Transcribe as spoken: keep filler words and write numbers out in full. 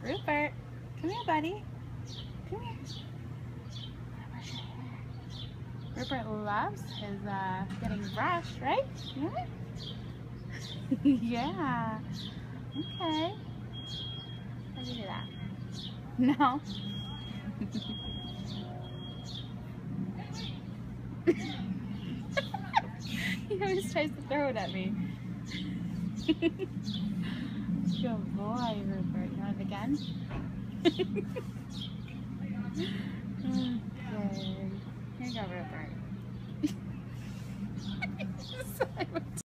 Rupert, come here, buddy. Come here. Rupert loves his uh, getting brushed, right? Yeah. Yeah. Okay. How do you do that? No. He always tries to throw it at me. Good boy, Rupert. You want it again? Okay. Here you go, Rupert.